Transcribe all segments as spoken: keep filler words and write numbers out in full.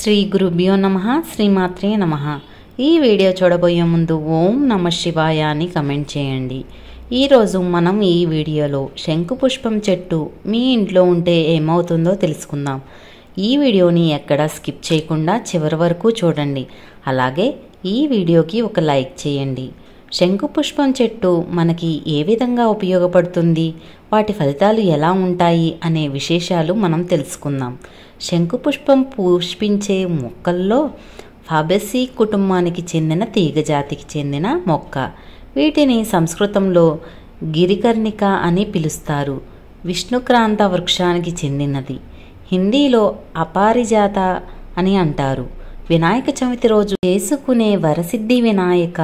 శ్రీ గురుభ్యో నమః శ్రీమాత్రే నమః। ఈ వీడియో చూడబోయే ముందు ఓం నమ శివాయ అని కమెంట్ చేయండి। ఈరోజు మనం ఈ వీడియోలో శంకుపుష్పం చెట్టు మీ ఇంట్లో ఉంటే ఏమవుతుందో తెలుసుకుందాం। ఈ వీడియోని ఎక్కడ స్కిప్ చేయకుండా చివరి వరకు చూడండి। అలాగే ఈ వీడియోకి ఒక లైక్ చేయండి। శంకుపుష్పం చెట్టు మనకి ఏ విధంగా ఉపయోగపడుతుంది, వాటి ఫలితాలు ఎలా ఉంటాయి అనే విశేషాలు మనం తెలుసుకుందాం। శంకుపుష్పం పుష్పించే మొక్కల్లో ఫాబేసి కుటుంబానికి చెందిన తీగ జాతికి చెందిన మొక్క। వీటిని సంస్కృతంలో గిరికర్ణిక అని పిలుస్తారు। విష్ణుక్రాంత వృక్షానికి చెందినది। హిందీలో అపారిజాత అని అంటారు। వినాయక చవితి రోజు చేసుకునే వరసిద్ధి వినాయక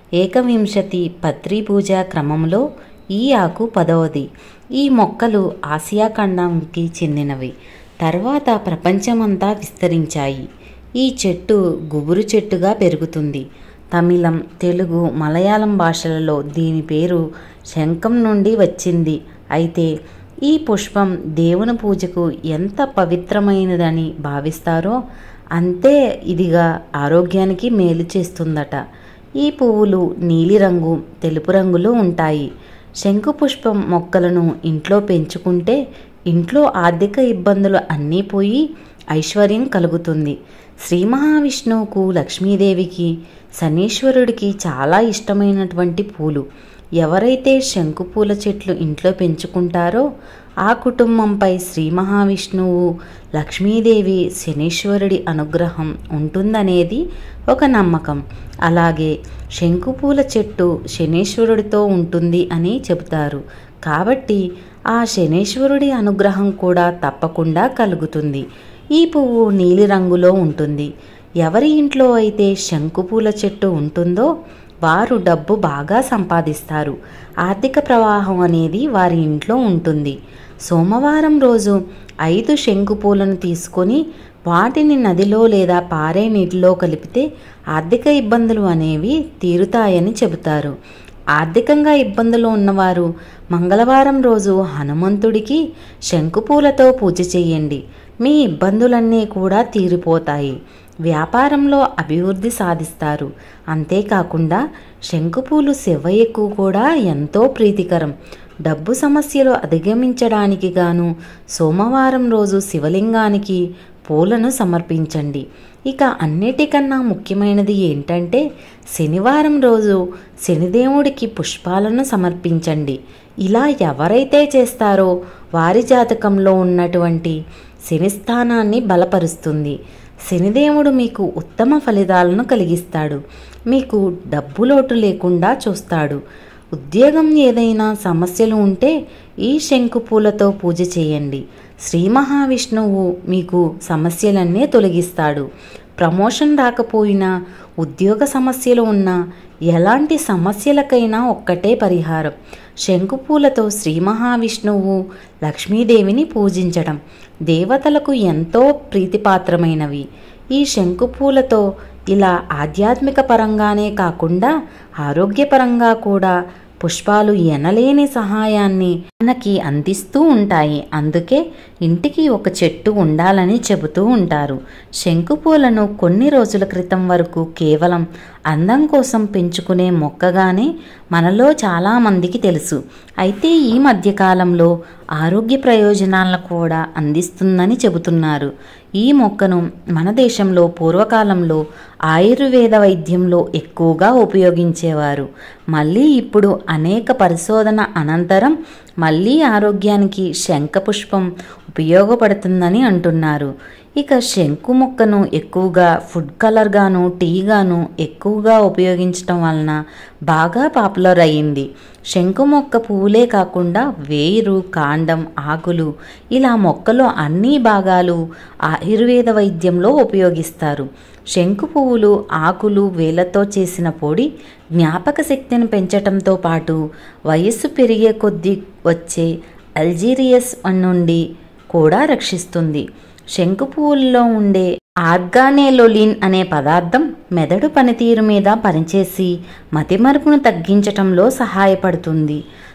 ఏకవింశతి పత్రి పూజ క్రమంలో ఈ ఆకు పదవది। ఈ మొక్కలు ఆసియా ఖండానికి చెందినవి, తర్వాత ప్రపంచమంతా విస్తరించాయి। ఈ చెట్టు గుబురు చెట్టుగా పెరుగుతుంది। తమిళం, తెలుగు, మలయాళం భాషలలో దీని పేరు శంఖం నుండి వచ్చింది। అయితే ఈ పుష్పం దేవుని పూజకు ఎంత పవిత్రమైనదని భావిస్తారో అంతే ఇదిగా ఆరోగ్యానికి మేలు చేస్తుందట। ఈ పువ్వులు నీలిరంగు, తెలుపు రంగులో ఉంటాయి। శంకుపుష్పం మొక్కలను ఇంట్లో పెంచుకుంటే ఇంట్లో ఆర్థిక ఇబ్బందులు అన్నీ పోయి ఐశ్వర్యం కలుగుతుంది। శ్రీ మహావిష్ణువుకు, లక్ష్మీదేవికి, శనీశ్వరుడికి చాలా ఇష్టమైనటువంటి పూలు। ఎవరైతే శంకు పూల చెట్లు ఇంట్లో పెంచుకుంటారో ఆ కుటుంబంపై శ్రీ మహావిష్ణువు, లక్ష్మీదేవి, శనీశ్వరుడి అనుగ్రహం ఉంటుందనేది ఒక నమ్మకం। అలాగే శంకుపూల చెట్టు శనీశ్వరుడితో ఉంటుంది అని చెబుతారు। కాబట్టి ఆ శనీశ్వరుడి అనుగ్రహం కూడా తప్పకుండా కలుగుతుంది। ఈ పువ్వు నీలిరంగులో ఉంటుంది। ఎవరి ఇంట్లో అయితే శంకుపూల చెట్టు ఉంటుందో వారు డబ్బు బాగా సంపాదిస్తారు। ఆర్థిక ప్రవాహం అనేది వారి ఇంట్లో ఉంటుంది। సోమవారం రోజు ఐదు శంకు పూలను తీసుకొని వాటిని నదిలో లేదా పారే నీటిలో కలిపితే ఆర్థిక ఇబ్బందులు అనేవి తీరుతాయని చెబుతారు। ఆర్థికంగా ఇబ్బందులు ఉన్నవారు మంగళవారం రోజు హనుమంతుడికి శంకుపూలతో పూజ చేయండి। మీ ఇబ్బందులన్నీ కూడా తీరిపోతాయి। వ్యాపారంలో అభివృద్ధి సాధిస్తారు। అంతేకాకుండా శంకుపూలు శివయ్యకు కూడా ఎంతో ప్రీతికరం। డబ్బు సమస్యలు అధిగమించడానికి గాను సోమవారం రోజు శివలింగానికి పూలను సమర్పించండి। ఇక అన్నిటికన్నా ముఖ్యమైనది ఏంటంటే శనివారం రోజు శనిదేవుడికి పుష్పాలను సమర్పించండి। ఇలా ఎవరైతే చేస్తారో వారి జాతకంలో ఉన్నటువంటి శని స్థానాన్ని బలపరుస్తుంది। శనిదేవుడు మీకు ఉత్తమ ఫలితాలను కలిగిస్తాడు। మీకు డబ్బు లోటు లేకుండా చూస్తాడు। ఉద్యోగం ఏదైనా సమస్యలు ఉంటే ఈ శంకు పూలతో పూజ చేయండి। శ్రీ మహావిష్ణువు మీకు సమస్యలన్నీ తొలగిస్తాడు। ప్రమోషన్ రాకపోయినా, ఉద్యోగ సమస్యలు ఉన్నా, ఎలాంటి సమస్యలకైనా ఒక్కటే పరిహారం శంకుపూలతో శ్రీ మహావిష్ణువు, లక్ష్మీదేవిని పూజించడం దేవతలకు ఎంతో ప్రీతిపాత్రమైనవి। ఈ శంకుపూలతో ఇలా ఆధ్యాత్మిక పరంగానే కాకుండా ఆరోగ్యపరంగా కూడా పుష్పాలు ఎనలేని సహాయాన్ని మనకి అందిస్తూ ఉంటాయి। అందుకే ఇంటికి ఒక చెట్టు ఉండాలని చెబుతూ ఉంటారు। శంకుపూలను కొన్ని రోజుల క్రితం వరకు కేవలం అందం కోసం పెంచుకునే మొక్కగానే మనలో చాలామందికి తెలుసు। అయితే ఈ మధ్యకాలంలో ఆరోగ్య ప్రయోజనాలను కూడా అందిస్తుందని చెబుతున్నారు। ఈ మొక్కను మన దేశంలో పూర్వకాలంలో ఆయుర్వేద వైద్యంలో ఎక్కువగా ఉపయోగించేవారు। మళ్ళీ ఇప్పుడు అనేక పరిశోధన అనంతరం మళ్ళీ ఆరోగ్యానికి శంఖపుష్పం ఉపయోగపడుతుందని అంటున్నారు। ఇక శంకు మొక్కను ఎక్కువగా ఫుడ్ కలర్గాను, టీగాను ఎక్కువగా ఉపయోగించడం వలన బాగా పాపులర్ అయ్యింది। శంకు మొక్క పువ్వులే కాకుండా వేరు, కాండం, ఆకులు ఇలా మొక్కలో అన్ని భాగాలు ఆయుర్వేద వైద్యంలో ఉపయోగిస్తారు। శంకు పువ్వులు, ఆకులు, వేలతో చేసిన పొడి జ్ఞాపక శక్తిని పెంచటంతో పాటు వయస్సు పెరిగే కొద్దీ వచ్చే అల్జీరియస్ నుండి కూడా రక్షిస్తుంది। శంకు పువ్వుల్లో ఉండే ఆర్గానెలోలిన్ అనే పదార్థం మెదడు పనితీరు మీద పనిచేసి మతిమరుపును తగ్గించటంలో సహాయపడుతుంది।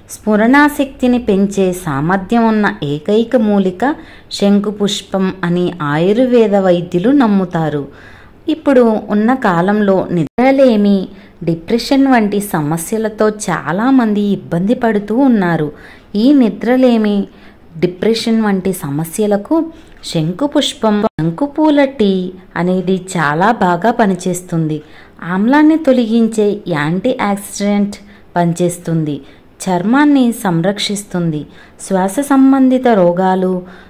స్ఫురణాశక్తిని పెంచే సామర్థ్యం ఉన్న ఏకైక మూలిక శంకుపుష్పం అని ఆయుర్వేద వైద్యులు నమ్ముతారు. ఇప్పుడు ఉన్న కాలంలో నిద్రలేమి, డిప్రెషన్ వంటి సమస్యలతో చాలామంది ఇబ్బంది పడుతూ ఉన్నారు. ఈ నిద్రలేమి, డిప్రెషన్ వంటి సమస్యలకు శంకుపుష్పం, శంకుపూల టీ అనేది చాలా బాగా పనిచేస్తుంది. ఆమ్లాన్ని తొలగించే యాంటీ ఆక్సిడెంట్ పనిచేస్తుంది. చర్మాన్ని సంరక్షిస్తుంది. శ్వాస సంబంధిత రోగాలు,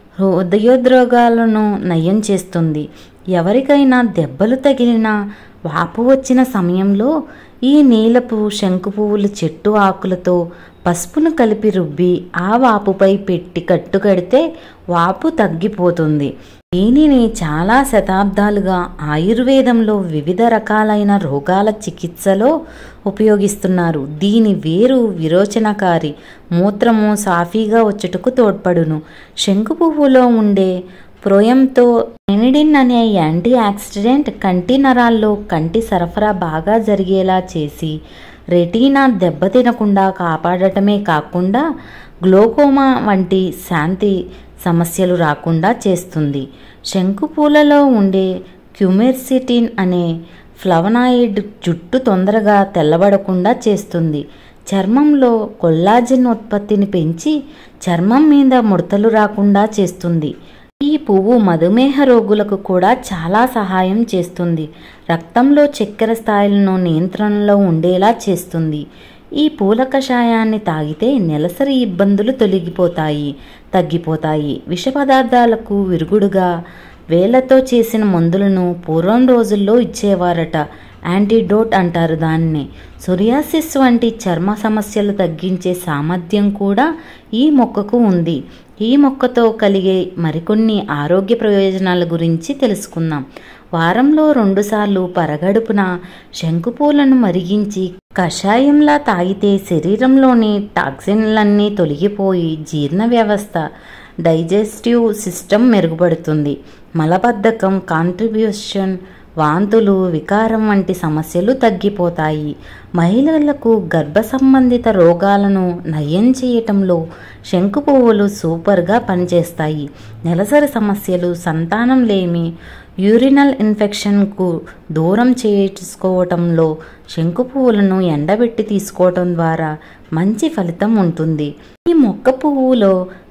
హృదయోద్రోగాలను నయం చేస్తుంది. ఎవరికైనా దెబ్బలు తగిలిన, వాపు వచ్చిన సమయంలో ఈ నీలపు శంకు పువ్వులు చెట్టు ఆకులతో పసుపును కలిపి రుబ్బి ఆ వాపుపై పెట్టి కట్టుకడితే వాపు తగ్గిపోతుంది. దీనిని చాలా శతాబ్దాలుగా ఆయుర్వేదంలో వివిధ రకాలైన రోగాల చికిత్సలో ఉపయోగిస్తున్నారు. దీని వేరు విరోచనకారి, మూత్రము సాఫీగా వచ్చుటకు తోడ్పడును. శంకు పువ్వులో ఉండే ప్రోయంతో ఎనిడిన్ అనే యాంటీ ఆక్సిడెంట్ కంటి నరాల్లో కంటి సరఫరా బాగా జరిగేలా చేసి రెటీనా దెబ్బతినకుండా కాపాడటమే కాకుండా గ్లోకోమా వంటి శాంతి సమస్యలు రాకుండా చేస్తుంది. శంకుపూలలో ఉండే క్యుమెర్సిటిన్ అనే ఫ్లవనాయిడ్ జుట్టు తొందరగా తెల్లబడకుండా చేస్తుంది. చర్మంలో కొల్లాజెన్ ఉత్పత్తిని పెంచి చర్మం మీద ముడతలు రాకుండా చేస్తుంది. ఈ పువ్వు మధుమేహ రోగులకు కూడా చాలా సహాయం చేస్తుంది. రక్తంలో చక్కెర స్థాయిలను నియంత్రణలో ఉండేలా చేస్తుంది. ఈ పూల కషాయాన్ని తాగితే నెలసరి ఇబ్బందులు తొలగిపోతాయి, తగ్గిపోతాయి. విష పదార్థాలకు విరుగుడుగా వేళ్లతో చేసిన మందులను పూర్వం రోజుల్లో ఇచ్చేవారట. యాంటీడోట్ అంటారు దాన్ని. సోరియాసిస్ వంటి చర్మ సమస్యలు తగ్గించే సామర్థ్యం కూడా ఈ మొక్కకు ఉంది. ఈ మొక్కతో కలిగే మరికొన్ని ఆరోగ్య ప్రయోజనాల గురించి తెలుసుకుందాం. వారంలో రెండుసార్లు పరగడుపున శంకుపూలను మరిగించి కషాయంలా తాగితే శరీరంలోని టాక్సిన్లన్నీ తొలగిపోయి జీర్ణ వ్యవస్థ, డైజెస్టివ్ సిస్టమ్ మెరుగుపడుతుంది. మలబద్ధకం, కాన్స్టిట్యూషన్, వాంతులు, వికారం వంటి సమస్యలు తగ్గిపోతాయి. మహిళలకు గర్భ సంబంధిత రోగాలను నయం చేయటంలో శంకు పువ్వులు సూపర్గా పనిచేస్తాయి. నెలసరి సమస్యలు, సంతానం లేమి, యూరినల్ ఇన్ఫెక్షన్కు దూరం చేసుకోవటంలో శంకు పువ్వులను ఎండబెట్టి తీసుకోవటం ద్వారా మంచి ఫలితం ఉంటుంది. ఈ మొక్క పువ్వులో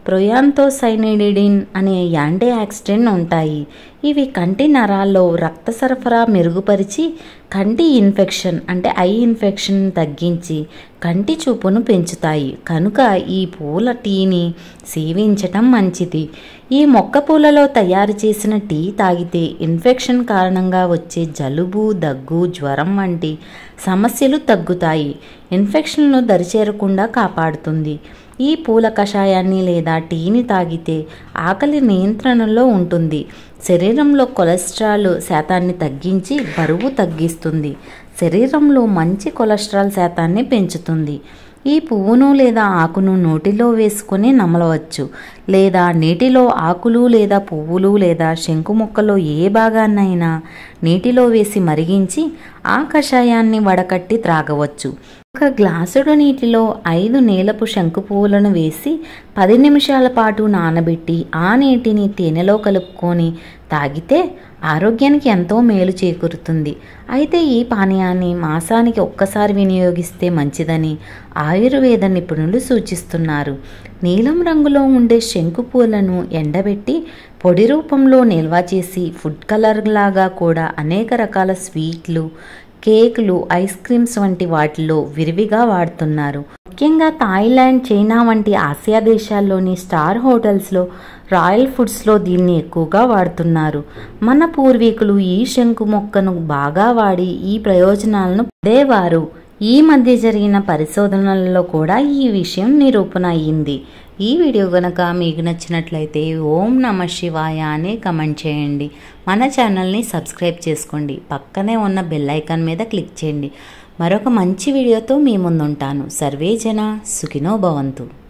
ప్రొయాంతోసైనిడిన్ అనే యాంటీ ఆక్సిడెంట్ ఉంటాయి. ఇవి కంటి నరాల్లో రక్త సరఫరా మెరుగుపరిచి కంటి ఇన్ఫెక్షన్ అంటే ఐ ఇన్ఫెక్షన్ తగ్గించి కంటి చూపును పెంచుతాయి. కనుక ఈ పూల టీని సేవించటం మంచిది. ఈ మొక్క పూలలో తయారు చేసిన టీ తాగితే ఇన్ఫెక్షన్ కారణంగా వచ్చే జలుబు, దగ్గు, జ్వరం వంటి సమస్యలు తగ్గుతాయి. ఇన్ఫెక్షన్లు దరిచేరకుండా కాపాడుతుంది. ఈ పూల కషాయాన్ని లేదా టీని తాగితే ఆకలి నియంత్రణలో ఉంటుంది. శరీరంలో కొలెస్ట్రాల్ శాతాన్ని తగ్గించి బరువు తగ్గిస్తుంది. శరీరంలో మంచి కొలెస్ట్రాల్ శాతాన్ని పెంచుతుంది. ఈ పువ్వును లేదా ఆకును నోటిలో వేసుకొని నమలవచ్చు, లేదా నీటిలో ఆకులు లేదా పువ్వులు లేదా శంకు మొక్కలో ఏ భాగాన్నైనా నీటిలో వేసి మరిగించి ఆ కషాయాన్ని వడకట్టి త్రాగవచ్చు. ఒక గ్లాసుడు నీటిలో ఐదు నీలపు శంకు పువ్వులను వేసి పది నిమిషాల పాటు నానబెట్టి ఆ నీటిని తేనెలో కలుపుకొని తాగితే ఆరోగ్యానికి ఎంతో మేలు చేకూరుతుంది. అయితే ఈ పానీయాన్ని మాసానికి ఒక్కసారి వినియోగిస్తే మంచిదని ఆయుర్వేద నిపుణులు సూచిస్తున్నారు. నీలం రంగులో ఉండే శంకు పూలను ఎండబెట్టి పొడి రూపంలో నిల్వ చేసి ఫుడ్ కలర్ లాగా కూడా అనేక రకాల స్వీట్లు, కేకులు, ఐస్ క్రీమ్స్ వంటి వాటిలో విరివిగా వాడుతున్నారు. ముఖ్యంగా థాయిలాండ్, చైనా వంటి ఆసియా దేశాల్లోని స్టార్ హోటల్స్లో, రాయల్ ఫుడ్స్లో దీన్ని ఎక్కువగా వాడుతున్నారు. మన పూర్వీకులు ఈ శంకు మొక్కను బాగా వాడి ఈ ప్రయోజనాలను పొందేవారు. ఈ మధ్య జరిగిన పరిశోధనలలో కూడా ఈ విషయం నిరూపణ అయ్యింది. ఈ వీడియో కనుక మీకు నచ్చినట్లయితే ఓం నమ శివాయ అని కమెంట్ చేయండి. మన ఛానల్ని సబ్స్క్రైబ్ చేసుకోండి. పక్కనే ఉన్న బెల్ ఐకాన్ మీద క్లిక్ చేయండి. మరొక మంచి వీడియోతో మీ ముందుంటాను. సర్వే జన సుఖినో భవంతు.